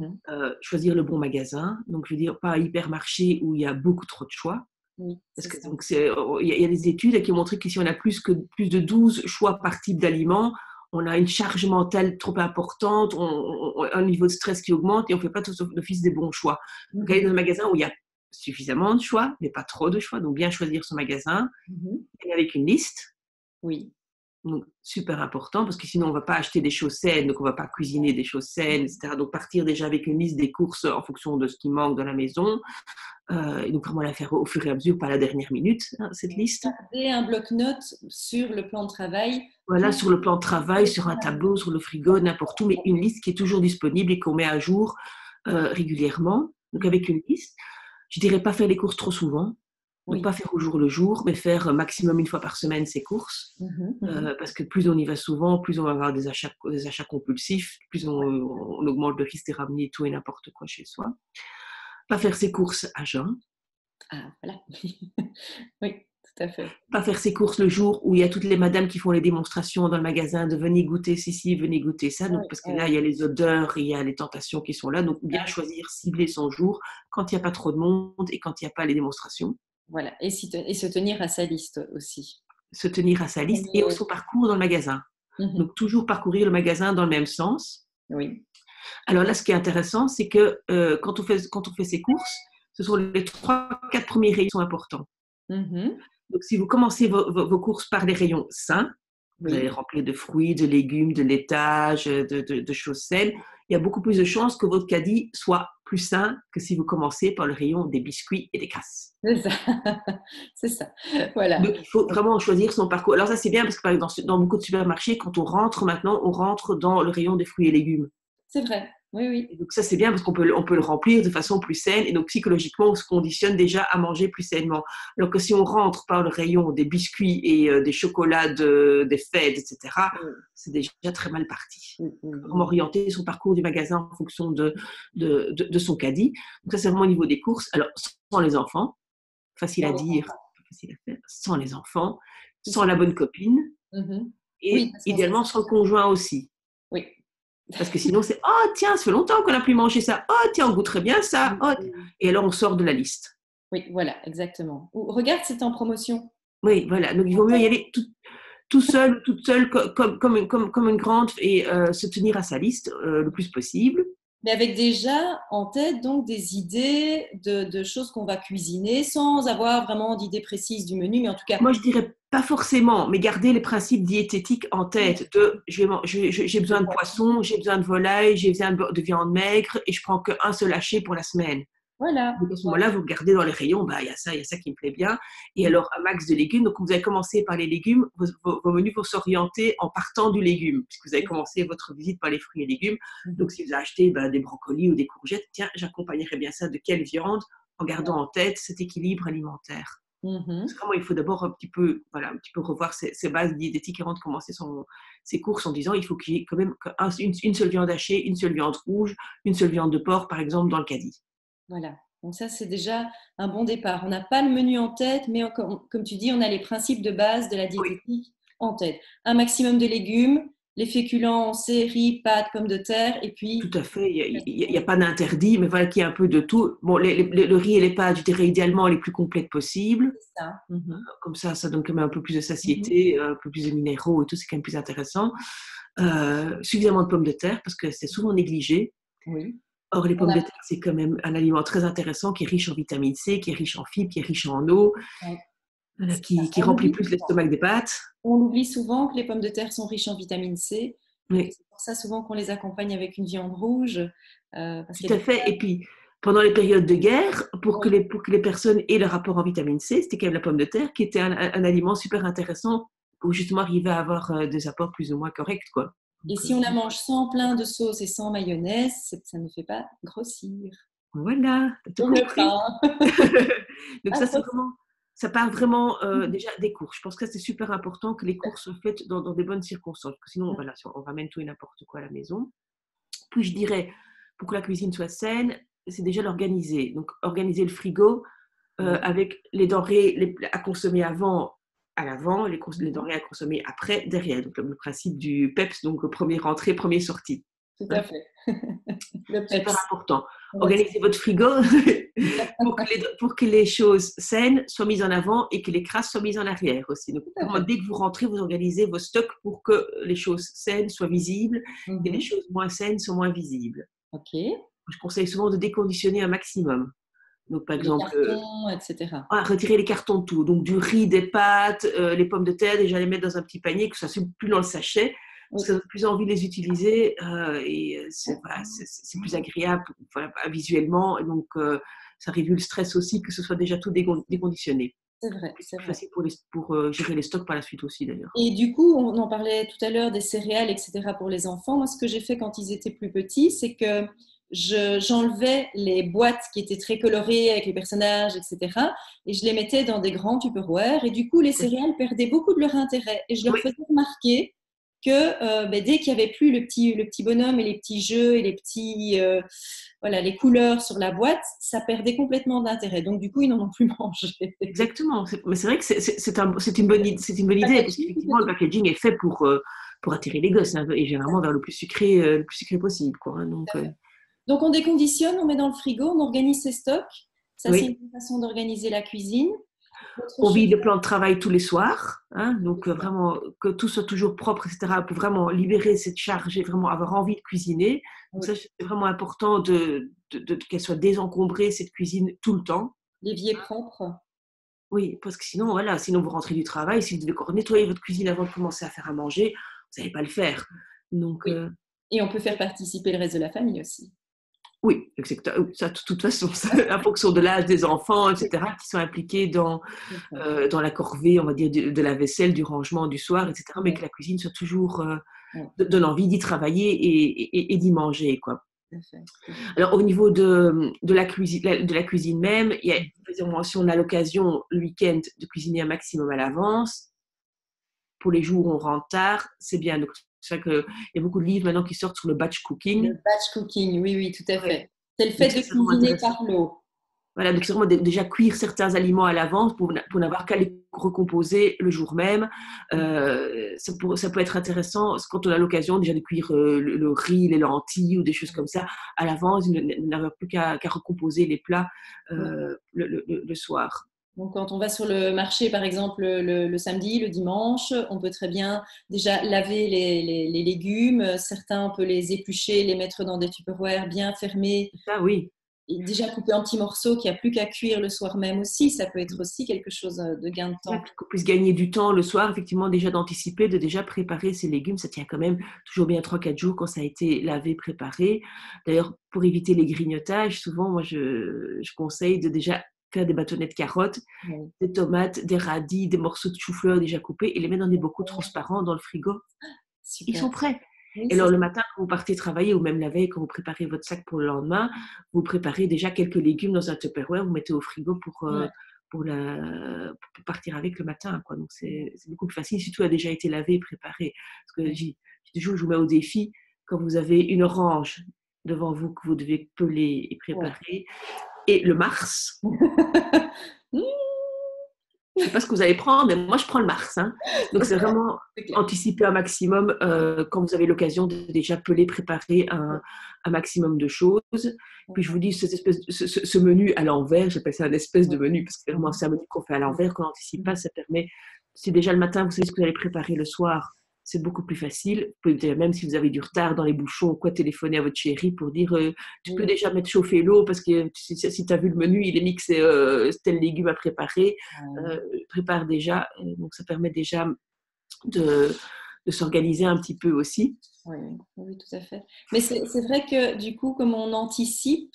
choisir le bon magasin. Donc, je veux dire, pas un hypermarché où il y a beaucoup trop de choix. Oui, Parce que ça. donc, il y a des études qui ont montré que si on a plus de 12 choix par type d'aliments, on a une charge mentale trop importante, un niveau de stress qui augmente et on ne fait pas tout d'office des bons choix. Donc, aller dans un magasin où il y a suffisamment de choix, mais pas trop de choix, donc bien choisir son magasin, et avec une liste. Oui. Donc, super important, parce que sinon, on ne va pas acheter des choses saines, donc on ne va pas cuisiner des choses saines, etc. Donc, partir déjà avec une liste des courses en fonction de ce qui manque dans la maison. Et donc, vraiment la faire au fur et à mesure, pas à la dernière minute, hein, cette liste. Garder un bloc-notes sur le plan de travail. Voilà, sur le plan de travail, sur un tableau, sur le frigo, n'importe où, mais une liste qui est toujours disponible et qu'on met à jour régulièrement. Donc, avec une liste, je dirais pas faire les courses trop souvent. Donc, pas faire au jour le jour, mais faire maximum une fois par semaine ses courses. Parce que plus on y va souvent, plus on va avoir des achats compulsifs, plus on augmente le risque de ramener tout et n'importe quoi chez soi. Pas faire ses courses à jeun. Ah, voilà. Oui, tout à fait. Pas faire ses courses le jour où il y a toutes les madames qui font les démonstrations dans le magasin de venez goûter ceci, venez goûter ça. Donc, parce que là, il y a les odeurs, il y a les tentations qui sont là. Donc, bien choisir, cibler son jour quand il n'y a pas trop de monde et quand il n'y a pas les démonstrations. Voilà. Et se tenir à sa liste aussi. Se tenir à sa liste et au son parcours dans le magasin. Donc, toujours parcourir le magasin dans le même sens. Oui. Alors là, ce qui est intéressant, c'est que quand on fait ses courses, ce sont les 3-4 premiers rayons qui sont importants. Donc, si vous commencez vos courses par les rayons sains, vous allez remplir de fruits, de légumes, de laitage, de choses saines, il y a beaucoup plus de chances que votre caddie soit plus sain que si vous commencez par le rayon des biscuits et des crasses. C'est ça. C'est ça. Voilà. Donc, il faut vraiment choisir son parcours. Alors ça, c'est bien parce que, par exemple, dans beaucoup de supermarchés, quand on rentre maintenant, on rentre dans le rayon des fruits et légumes. C'est vrai. Oui, oui. Et donc ça, c'est bien parce qu'on peut le remplir de façon plus saine. Et donc, psychologiquement, on se conditionne déjà à manger plus sainement. Alors que si on rentre par le rayon des biscuits et des chocolats, des fèves, etc., c'est déjà très mal parti. Comment orienter son parcours du magasin en fonction de son caddie. Donc ça, c'est vraiment au niveau des courses. Alors, sans les enfants, facile à dire, facile à faire, sans les enfants, sans la bonne copine, et idéalement sans le conjoint aussi. Oui. Parce que sinon, c'est « Oh, tiens, ça fait longtemps qu'on n'a plus mangé ça. Oh, tiens, on goûterait bien ça. Oh. » Et alors, on sort de la liste. Oui, voilà, exactement. Ou, regarde, c'est en promotion. Oui, voilà. Donc, il vaut mieux y aller tout seul, toute seule, comme une grande, et se tenir à sa liste le plus possible. Mais avec déjà en tête donc des idées de choses qu'on va cuisiner sans avoir vraiment d'idées précises du menu, mais en tout cas. Moi, je dirais pas forcément, mais garder les principes diététiques en tête. J'ai besoin de poisson, j'ai besoin de volaille, j'ai besoin de viande maigre et je prends qu'un seul haché pour la semaine. Voilà. Donc à ce moment-là, vous regardez dans les rayons, bah, il y a ça qui me plaît bien. Et alors, un max de légumes. Donc, vous avez commencé par les légumes. Vos menus vont s'orienter en partant du légume, puisque vous avez commencé votre visite par les fruits et légumes. Donc, si vous achetez des brocolis ou des courgettes, tiens, j'accompagnerais bien ça de quelle viande en gardant en tête cet équilibre alimentaire. Mhm. Vraiment, il faut d'abord un petit peu revoir ses bases diététiques avant de commencer ses courses en disant il faut qu'il y ait quand même une seule viande hachée, une seule viande rouge, une seule viande de porc, par exemple, dans le caddie. Voilà. Donc ça, c'est déjà un bon départ. On n'a pas le menu en tête, mais comme tu dis, on a les principes de base de la Oui, diététique en tête. Un maximum de légumes, les féculents, c'est riz, pâtes, pommes de terre, et tout puis. à fait. Il y a pas d'interdit, mais voilà qu'il y a un peu de tout. Bon, le riz et les pâtes, je dirais idéalement les plus complètes possibles. C'est ça. Mhm. Comme ça donne quand même un peu plus de Mhm. satiété, un peu plus de minéraux et tout, c'est quand même plus intéressant. Suffisamment de pommes de terre, parce que c'est souvent négligé. Oui. Or, les On pommes a- de terre, c'est quand même un aliment très intéressant qui est riche en vitamine C, qui est riche en fibres, qui est riche en eau, ouais, voilà, c'est ça. qui remplit plus l'estomac que des pâtes. On oublie souvent que les pommes de terre sont riches en vitamine C. Et que Oui, c'est pour ça souvent qu'on les accompagne avec une viande rouge. Parce qu'il tout y a à fait. Et puis, pendant les périodes de guerre, oui, pour que les personnes aient le rapport en vitamine C, c'était quand même la pomme de terre qui était un aliment super intéressant pour justement arriver à avoir des apports plus ou moins corrects, quoi. et Donc, si on la mange sans plein de sauce et sans mayonnaise, ça ne fait pas grossir. voilà, t'as tout Comme le compris. pain. Donc Pas ça, trop. ça part vraiment déjà des courses. Je pense que c'est super important que les courses soient faites dans des bonnes circonstances. Parce que sinon, voilà, si on ramène tout et n'importe quoi à la maison. Puis je dirais, pour que la cuisine soit saine, c'est déjà l'organiser. Donc organiser le frigo Oui. avec les denrées à consommer avant à l'avant, les Mhm. denrées à consommer après derrière. Donc le principe du PEPS, donc premier entrée, premier sortie. Tout Hein. à fait. Le Super PEPS. important. On retient. Organisez votre frigo pour que les choses saines soient mises en avant et que les crasses soient mises en arrière aussi. Donc, Tout à vraiment, fait. dès que vous rentrez, vous organisez vos stocks pour que les choses saines soient visibles et les Mhm. choses moins saines soient moins visibles. OK. Je conseille souvent de déconditionner un maximum. Donc, par Les exemple, cartons, etc. retirer les cartons de tout. Donc, du riz, des pâtes, les pommes de terre, déjà les mettre dans un petit panier, que ça ne soit plus dans le sachet. Parce que Oui. ça donne plus envie de les utiliser et c'est plus agréable voilà, visuellement. Et donc, ça réduit le stress aussi, que ce soit déjà tout déconditionné. C'est vrai, Puis c'est c'est plus vrai. facile pour gérer les stocks par la suite aussi, d'ailleurs. Et du coup, on en parlait tout à l'heure des céréales, etc. pour les enfants. Moi, ce que j'ai fait quand ils étaient plus petits, c'est que j'enlevais les boîtes qui étaient très colorées avec les personnages, etc. Et je les mettais dans des grands Tupperware. Et du coup, les céréales perdaient beaucoup de leur intérêt. Et je leur Oui, faisais remarquer que ben, dès qu'il n'y avait plus le petit bonhomme et les petits jeux et les petits, voilà, les couleurs sur la boîte, ça perdait complètement d'intérêt. Donc, du coup, ils n'en ont plus mangé. exactement. Mais c'est vrai que c'est une bonne idée, parce Packaging, tout qu'effectivement, le petit. packaging est fait pour attirer les gosses, hein, et généralement vers le plus sucré possible. Quoi, hein, donc, Donc, on déconditionne, on met dans le frigo, on organise ses stocks. Ça, c'est oui. une façon d'organiser la cuisine. Autre On chose, vit le plan de travail tous les soirs, hein, donc vraiment que tout soit toujours propre, etc., pour vraiment libérer cette charge et vraiment avoir envie de cuisiner. Donc oui, ça, c'est vraiment important qu'elle soit désencombrée, cette cuisine, tout le temps. l'évier propre. Oui, parce que sinon, voilà, sinon vous rentrez du travail, si vous devez encore nettoyer votre cuisine avant de commencer à faire à manger, vous n'allez pas le faire. Donc, Oui. Et on peut faire participer le reste de la famille aussi. oui, ça, de toute façon, en fonction de l'âge des enfants, etc., qui sont impliqués dans la corvée, on va dire, de la vaisselle, du rangement du soir, etc., mais Oui, que la cuisine soit toujours, oui, donne envie d'y travailler et d'y manger, quoi. tout à fait. Alors, au niveau de la cuisine même, si on a l'occasion, le week-end, de cuisiner un maximum à l'avance, pour les jours où on rentre tard, c'est bien. Donc, c'est vrai qu'il y a beaucoup de livres maintenant qui sortent sur le batch Le cooking. batch cooking, oui, oui, tout à Ouais. fait. C'est le fait Donc, de ça, c'est vraiment cuisiner intéressant. par l'eau. Voilà, donc c'est vraiment déjà cuire certains aliments à l'avance pour n'avoir qu'à les recomposer le jour même. Ça peut être intéressant quand on a l'occasion déjà de cuire le riz, les lentilles ou des choses comme ça à l'avance, n'avoir plus qu'à recomposer les plats Oui. le soir. Donc, quand on va sur le marché, par exemple, le samedi, le dimanche, on peut très bien déjà laver les légumes. Certains, on peut les éplucher, les mettre dans des tupperwares bien fermés Ça, oui. et déjà couper en petits morceaux qu'il n'y a plus qu'à cuire le soir même aussi. Ça peut être aussi quelque chose de gain de Ouais, temps. puis qu'on puisse gagner du temps le soir, effectivement, déjà d'anticiper, de déjà préparer ces légumes. Ça tient quand même toujours bien 3-4 jours quand ça a été lavé, préparé. D'ailleurs, pour éviter les grignotages, souvent, moi, je conseille de déjà faire des bâtonnets de carottes, Oui. des tomates, des radis, des morceaux de chou-fleur déjà coupés et les mettre dans des bocaux transparents dans le frigo. Ils Super. sont prêts. Oui, Et c'est alors, ça. le matin, quand vous partez travailler ou même la veille, quand vous préparez votre sac pour le lendemain, vous préparez déjà quelques légumes dans un Tupperware, vous mettez au frigo Ouais. pour partir avec le matin, quoi. Donc, c'est beaucoup plus facile si tout a déjà été lavé et préparé. Parce que toujours, je vous mets au défi, quand vous avez une orange devant vous que vous devez peler et Ouais. préparer, et le mars, Mmh, je ne sais pas ce que vous allez prendre, mais moi, je prends le mars, hein. Donc, c'est vraiment c'est clair. anticiper un maximum quand vous avez l'occasion de déjà peler, préparer un maximum de choses. Puis, je vous dis, ce menu à l'envers, j'appelle ça un espèce de menu, parce que vraiment, c'est un menu qu'on fait à l'envers, qu'on n'anticipe pas, ça permet, si déjà le matin, vous savez ce que vous allez préparer le soir, c'est beaucoup plus facile. Vous pouvez, même si vous avez du retard dans les bouchons, quoi, téléphoner à votre chérie pour dire tu peux déjà mettre chauffer l'eau parce que si tu as vu le menu, il est mis que c'est tel légume à préparer. Prépare déjà. Donc, ça permet déjà de, de s'organiser un petit peu aussi. Oui, oui, oui, tout à fait. Mais c'est vrai que du coup, comme on anticipe,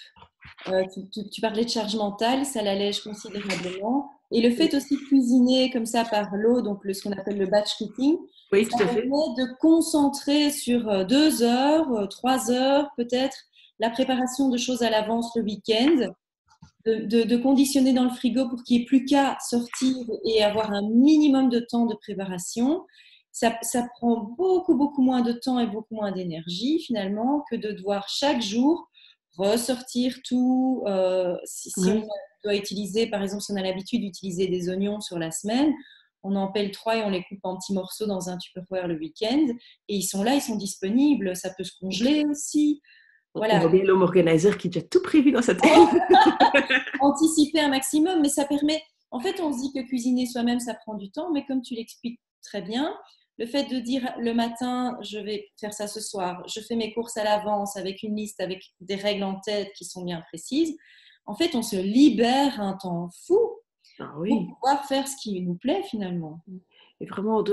tu parlais de charge mentale, ça l'allège considérablement. Et le fait aussi de cuisiner comme ça par l'eau, donc ce qu'on appelle le batch cooking, Oui, ça tout à permet fait. de concentrer sur 2 heures, 3 heures peut-être, la préparation de choses à l'avance le week-end, de conditionner dans le frigo pour qu'il n'y ait plus qu'à sortir et avoir un minimum de temps de préparation. Ça prend beaucoup, beaucoup moins de temps et beaucoup moins d'énergie finalement que de devoir chaque jour ressortir tout. Si on Oui. doit utiliser, par exemple, si on a l'habitude d'utiliser des oignons sur la semaine, on en pèle 3 et on les coupe en petits morceaux dans un Tupperware le week-end. Et ils sont là, ils sont disponibles. Ça peut se congeler aussi. On Voilà, voit bien l'homme organizer qui a déjà tout prévu dans sa tête. anticiper un maximum, mais ça permet. En fait, on se dit que cuisiner soi-même, ça prend du temps, mais comme tu l'expliques très bien, le fait de dire le matin, je vais faire ça ce soir, je fais mes courses à l'avance avec une liste, avec des règles en tête qui sont bien précises, en fait, on se libère un temps fou Ah pour oui. pouvoir faire ce qui nous plaît finalement. Et vraiment,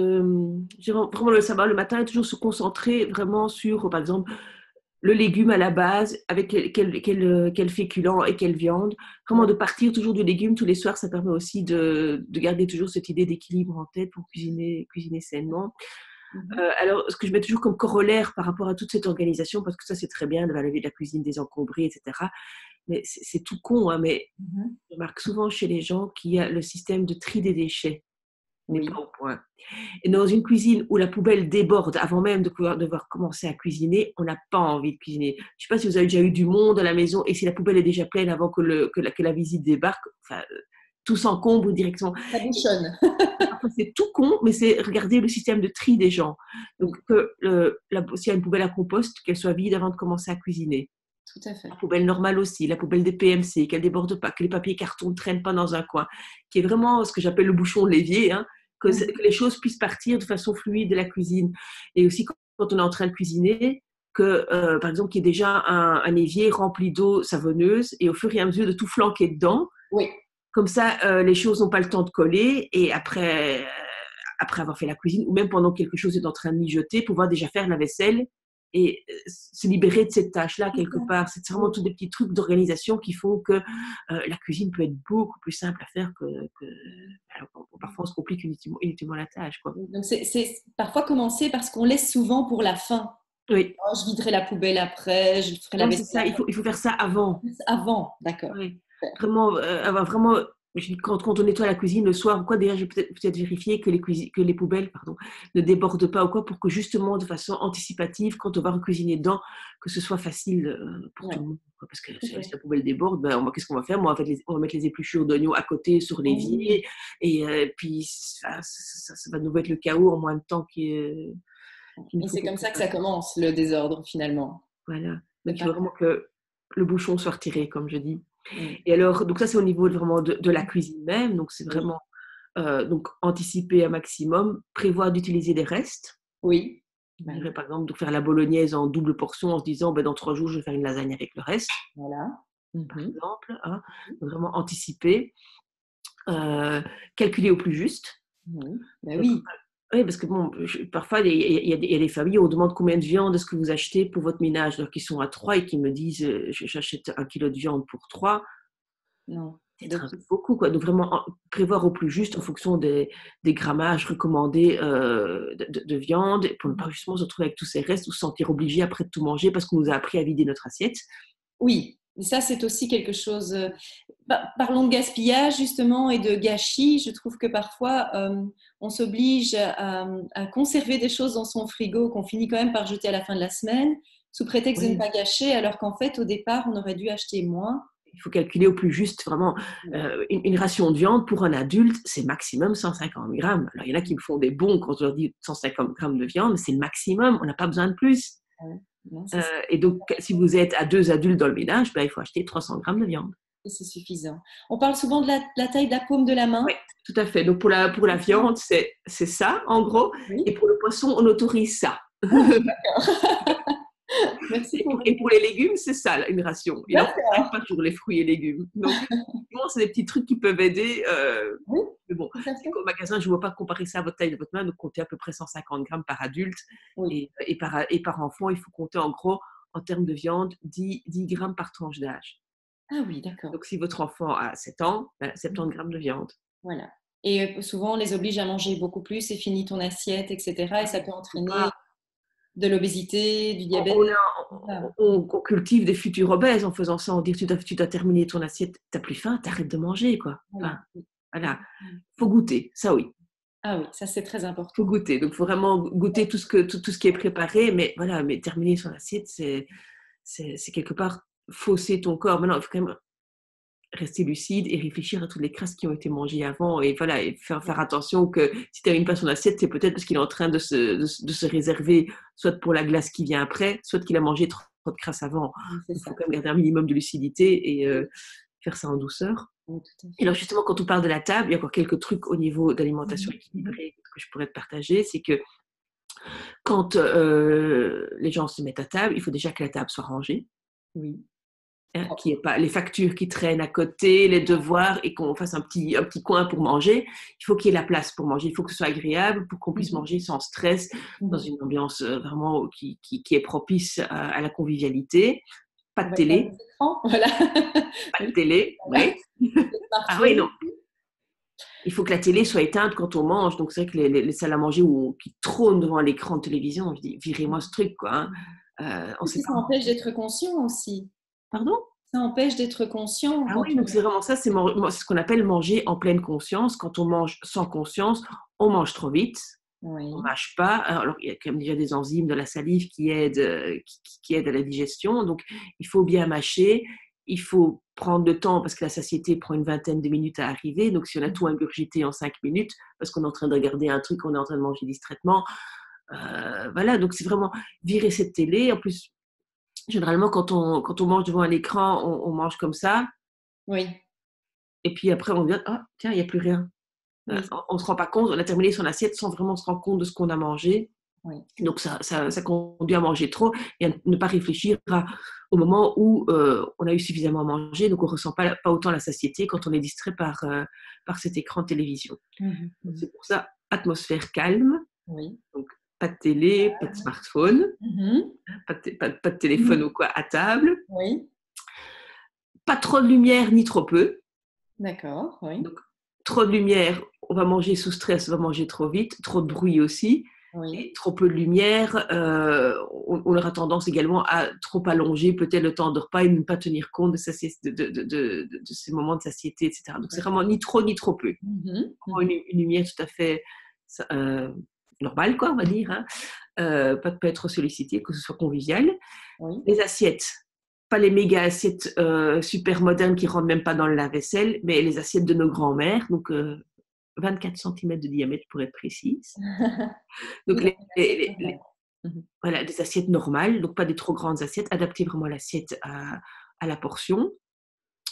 je dirais vraiment le sabbat, le matin, toujours se concentrer vraiment sur, par exemple, le légume à la base, avec quel féculent et quelle viande. Vraiment Ouais. de partir toujours du légume tous les soirs, ça permet aussi de garder toujours cette idée d'équilibre en tête pour cuisiner sainement. Mhm. Alors, ce que je mets toujours comme corollaire par rapport à toute cette organisation, parce que ça c'est très bien, de laver de la cuisine désencombrée, etc. Mais c'est tout con, hein, mais Mhm. je remarque souvent chez les gens qu'il y a le système de tri des déchets n'est Oui. pas au point. Et dans une cuisine où la poubelle déborde avant même de pouvoir devoir commencer à cuisiner, on n'a pas envie de cuisiner. Je ne sais pas si vous avez déjà eu du monde à la maison et si la poubelle est déjà pleine avant que la visite débarque, enfin, tout s'encombre directement. Ça bouchonne. Parfois, c'est tout con, mais c'est regarder le système de tri des gens. Donc, Oui, s'il y a une poubelle à compost, qu'elle soit vide avant de commencer à cuisiner. tout à fait. La poubelle normale aussi, la poubelle des PMC, qu'elle déborde pas, que les papiers cartons ne traînent pas dans un coin, qui est vraiment ce que j'appelle le bouchon de l'évier, hein, que les choses puissent partir de façon fluide de la cuisine. Et aussi quand on est en train de cuisiner, que par exemple qu'il y ait déjà un évier rempli d'eau savonneuse et au fur et à mesure de tout flanquer dedans, Oui. comme ça les choses n'ont pas le temps de coller et après avoir fait la cuisine ou même pendant que quelque chose est en train de mijoter, pouvoir déjà faire la vaisselle et se libérer de cette tâche-là quelque part. C'est vraiment tous des petits trucs d'organisation qui font que la cuisine peut être beaucoup plus simple à faire que alors, parfois on se complique inutilement la tâche, quoi. Donc, c'est parfois commencer parce qu'on laisse souvent pour la fin. Oui, Oh, je viderai la poubelle après, je ferai la non, c'est vaisselle ça, il faut faire ça avant. avant. D'accord. Oui, vraiment, avoir vraiment, quand on nettoie la cuisine le soir ou quoi, déjà, je vais peut-être vérifier que les poubelles, pardon, ne débordent pas ou quoi, pour que justement, de façon anticipative, quand on va cuisiner dedans, que ce soit facile pour tout Ouais, le monde, quoi. Parce que tout à si fait. la poubelle déborde, ben, qu'est-ce qu'on va faire? Moi, en fait, on va mettre les épluchures d'oignons à côté sur Oui. l'évier, et puis ça va nous être le chaos en moins de temps qu'il nous Et faut c'est pour comme ça que ça préparer. commence, le désordre, finalement. Voilà. C'est Donc, il pas... faut vraiment que le bouchon soit retiré, comme je dis. Et alors, donc ça, c'est au niveau vraiment de la cuisine même. Donc, c'est vraiment donc, anticiper un maximum, prévoir d'utiliser des restes. Oui. Je dirais, par exemple, de faire la bolognaise en double portion en se disant, dans 3 jours, je vais faire une lasagne avec le reste, Voilà. par exemple. Hein. Vraiment anticiper. Calculer au plus juste. Ben Donc, oui. oui, parce que bon, parfois, il y a des familles où on demande combien de viande est-ce que vous achetez pour votre ménage. Alors qu'ils sont à 3 et qui me disent, j'achète 1 kilo de viande pour 3. Non. C'est un peu beaucoup, quoi. Donc vraiment prévoir au plus juste en fonction des grammages recommandés de viande, pour ne pas justement se retrouver avec tous ces restes ou se sentir obligé après de tout manger parce qu'on nous a appris à vider notre assiette. Oui, et ça c'est aussi quelque chose. Parlons de gaspillage justement et de gâchis. Je trouve que parfois on s'oblige à conserver des choses dans son frigo qu'on finit quand même par jeter à la fin de la semaine, sous prétexte de ne Oui. pas gâcher, alors qu'en fait au départ on aurait dû acheter moins. Il faut calculer au plus juste, vraiment. Une ration de viande pour un adulte, c'est maximum 150 grammes. Alors, il y en a qui me font des bons quand je leur dis 150 grammes de viande, mais c'est le maximum, on n'a pas besoin de plus. Non, Et donc, si vous êtes à 2 adultes dans le ménage, il faut acheter 300 grammes de viande. c'est suffisant. On parle souvent de la taille de la paume de la main. Oui, tout à fait. Donc, pour la viande, c'est ça, en gros. Oui. Et pour le poisson, on autorise ça. Merci pour Et pour les légumes, c'est ça, une ration. Il en faut 5 par jour, les fruits et légumes. Donc, c'est des petits trucs qui peuvent aider. Oui, Mais bon, au magasin, je ne vois pas comparer ça à votre taille de votre main. Donc, comptez à peu près 150 grammes par adulte. oui. Et par enfant, il faut compter en gros, en termes de viande, 10 grammes par tranche d'âge. Ah oui, d'accord. Donc, si votre enfant a 7 ans, 70 grammes de viande. Voilà. Et souvent, on les oblige à manger beaucoup plus et finis ton assiette, etc. Et ça peut entraîner de l'obésité, du diabète. On cultive des futurs obèses en faisant ça. On dit tu dois terminer ton assiette, tu n'as plus faim, t'arrêtes de manger, quoi. Enfin, voilà. Faut goûter, ça oui. Ah oui, ça c'est très important. Faut goûter. Donc, il faut vraiment goûter tout ce qui est préparé. Mais voilà, mais terminer son assiette, c'est quelque part fausser ton corps. Maintenant, il faut quand même rester lucide et réfléchir à toutes les crasses qui ont été mangées avant et voilà, et faire attention que si tu n'as pas son assiette, c'est peut-être parce qu'il est en train de se réserver soit pour la glace qui vient après, soit qu'il a mangé trop de crasse avant. Il faut quand même garder un minimum de lucidité et faire ça en douceur. Et alors justement, quand on parle de la table, il y a encore quelques trucs au niveau d'alimentation équilibrée que je pourrais te partager, c'est que quand les gens se mettent à table, il faut déjà que la table soit rangée. Oui. Qu'il n'y ait pas les factures qui traînent à côté, les devoirs, et qu'on fasse un petit coin pour manger. Il faut qu'il y ait la place pour manger. Il faut que ce soit agréable pour qu'on puisse manger sans stress, dans une ambiance vraiment qui est propice à la convivialité. Pas de télé. Voilà. Pas de télé, oui. Ah oui, non. Il faut que la télé soit éteinte quand on mange. Donc, c'est vrai que les salles à manger qui trônent devant l'écran de télévision, je dis, virez-moi ce truc, quoi. On sait ça empêche d'être conscient aussi. Pardon? Ça empêche d'être conscient. Ah oui, donc c'est vraiment ça, c'est ce qu'on appelle manger en pleine conscience. Quand on mange sans conscience, on mange trop vite, on ne mâche pas. Alors, il y a quand même déjà des enzymes de la salive qui aident à la digestion. Donc, il faut bien mâcher. Il faut prendre le temps parce que la satiété prend une vingtaine de minutes à arriver. Donc, si on a tout ingurgité en 5 minutes, parce qu'on est en train de regarder un truc, on est en train de manger distraitement. Voilà, donc c'est vraiment virer cette télé. En plus, généralement, quand on mange devant un écran, on mange comme ça. Oui. Et puis après, on vient, ah, tiens, il n'y a plus rien. Oui. On ne se rend pas compte, on a terminé son assiette sans vraiment se rendre compte de ce qu'on a mangé. Oui. Donc, ça conduit à manger trop et à ne pas réfléchir au moment où on a eu suffisamment à manger. Donc, on ne ressent pas autant la satiété quand on est distrait par cet écran de télévision. Donc, c'est pour ça, atmosphère calme. Oui. Donc, pas de télé, pas de smartphone, pas de téléphone ou quoi à table. Oui. Pas trop de lumière ni trop peu. D'accord, oui. Donc, trop de lumière, on va manger sous stress, on va manger trop vite. Trop de bruit aussi. Oui. Et trop peu de lumière, on aura tendance également à trop allonger peut-être le temps de repas et ne pas tenir compte de ces moments de satiété, etc. Donc, c'est vraiment ni trop ni trop peu. Une lumière tout à fait normale, quoi, on va dire. Hein. Pas être trop sollicité, que ce soit convivial. Oui. Les assiettes. Pas les méga assiettes super modernes qui ne rentrent même pas dans le lave-vaisselle, mais les assiettes de nos grands-mères, donc 24 cm de diamètre pour être précise. Donc voilà, des assiettes normales, donc pas des trop grandes assiettes, adapter vraiment l'assiette à la portion.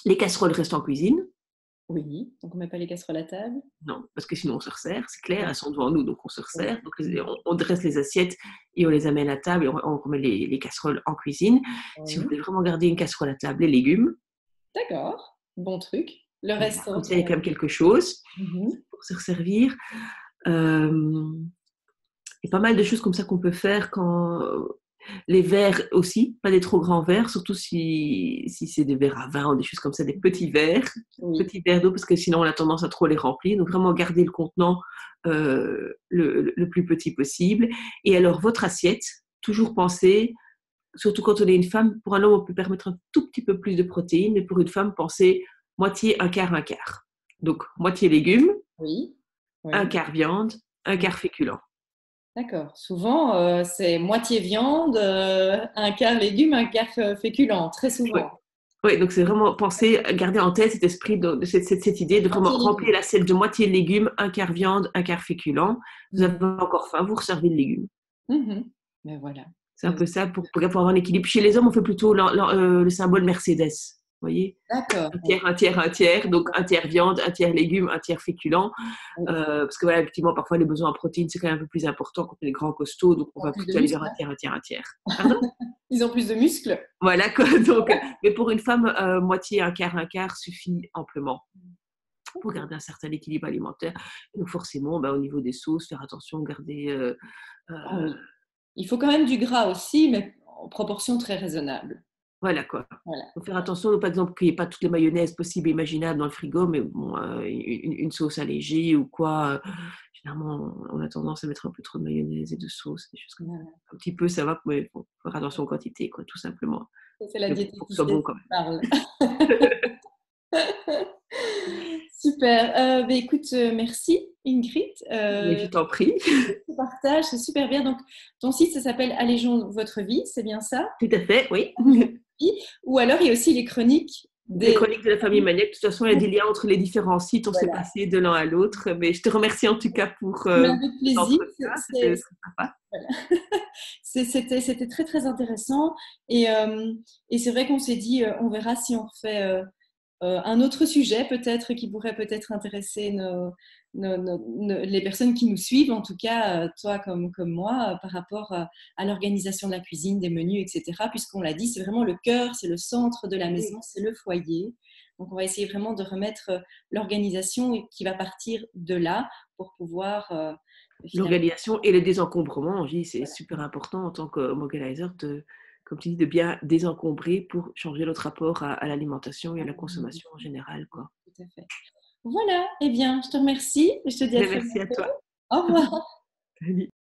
Les casseroles restent en cuisine. Oui, donc on ne met pas les casseroles à table. Non, parce que sinon on se resserre, c'est clair, Ouais. elles sont devant nous, donc on se Oui. resserre. Donc on dresse les assiettes et on les amène à table et on remet les casseroles en cuisine. Si vous Oui. voulez vraiment garder une casserole à table, les légumes, D'accord, bon truc. Le voilà, reste, comme ça il y a quand même quelque chose Mhm. pour se resservir. Euh, Il y a pas mal de choses comme ça qu'on peut faire quand les verres aussi, pas des trop grands verres, surtout si c'est des verres à vin ou des choses comme ça, des Oui, petits verres d'eau, parce que sinon on a tendance à trop les remplir. Donc vraiment garder le contenant le plus petit possible. Et alors votre assiette, toujours penser, surtout quand on est une femme, pour un homme on peut permettre un tout petit peu plus de protéines, mais pour une femme, pensez moitié, un quart, un quart. Donc moitié légumes, oui, un oui. quart viande, un quart féculent. D'accord. Souvent, c'est moitié viande, un quart légumes, un quart féculent, très Oui. souvent. Oui, donc c'est vraiment penser, garder en tête cet esprit, cette idée de vraiment Moitié remplir légumes. l'assiette de moitié légumes, un quart viande, un quart féculent. Vous avez Mhm. encore faim, vous resservez le légume. Mhm. Ben voilà. C'est un peu ça pour avoir un équilibre. Chez les hommes, on fait plutôt le symbole Mercedes. Vous voyez? D'accord. Un tiers, un tiers, un tiers. Donc un tiers viande, un tiers légumes, un tiers féculent. Oui. Parce que voilà, effectivement, parfois les besoins en protéines, c'est quand même un peu plus important quand on est grand costaud. Donc on Ils ont va plus de plutôt aller vers muscles, un hein. tiers, un tiers, un tiers. Pardon? Ils ont plus de muscles. Voilà quoi. Donc, mais pour une femme, moitié, un quart suffit amplement pour Ok. garder un certain équilibre alimentaire. Donc forcément, au niveau des sauces, faire attention, garder Ah euh, oui. Il faut quand même du gras aussi, mais en proportion très raisonnable. voilà quoi. Voilà. Faut faire attention, par exemple, qu'il n'y ait pas toutes les mayonnaises possibles et imaginables dans le frigo, mais bon, une sauce allégée ou quoi. Généralement, on a tendance à mettre un peu trop de mayonnaise et de sauce, des choses comme ça. Voilà. Un petit peu, ça va, mais il faut faire attention aux quantités, quoi, tout simplement. Ça, c'est la Mais bon, faut que ce soit diététicienne bon quand qui même. parle. Super. Ben, écoute, merci Ingrid. Mais je t'en prie. Ce partage, c'est super bien. Donc, ton site, ça s'appelle Allégeons votre vie, c'est bien ça? Tout à fait, oui. Ou alors, il y a aussi les chroniques Les des chroniques de la famille Maniac, de toute façon, il y a des liens entre les différents sites, on s'est Voilà. passé de l'un à l'autre. Mais je te remercie en tout cas pour Mais avec cet plaisir. entretien, c'était sympa. Voilà. C'était très, très intéressant. Et c'est vrai qu'on s'est dit, on verra si on refait un autre sujet peut-être qui pourrait peut-être intéresser les personnes qui nous suivent, en tout cas toi comme moi, par rapport à l'organisation de la cuisine, des menus, etc. Puisqu'on l'a dit, c'est vraiment le cœur, c'est le centre de la Oui. maison, c'est le foyer. Donc on va essayer vraiment de remettre l'organisation qui va partir de là pour pouvoir finalement... L'organisation et le désencombrement, c'est super important en tant qu'organisateur, comme tu dis, de bien désencombrer pour changer notre rapport à l'alimentation et à la consommation en général, quoi. Tout à fait. Voilà, eh bien, je te remercie. Je te dis à Mais très merci à bientôt. toi. Au revoir. Salut.